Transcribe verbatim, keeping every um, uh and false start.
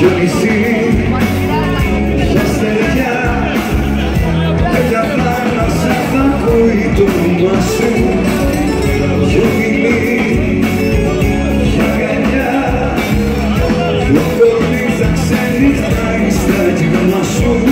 ποιο νησί, ποια στεριά, τέτοια θάλασσα θα ακούει το όνομα σου. Ποιο φιλί, ποια αγκαλιά, ποιο κορμί θα ξενυχτάει στα κύμα σου.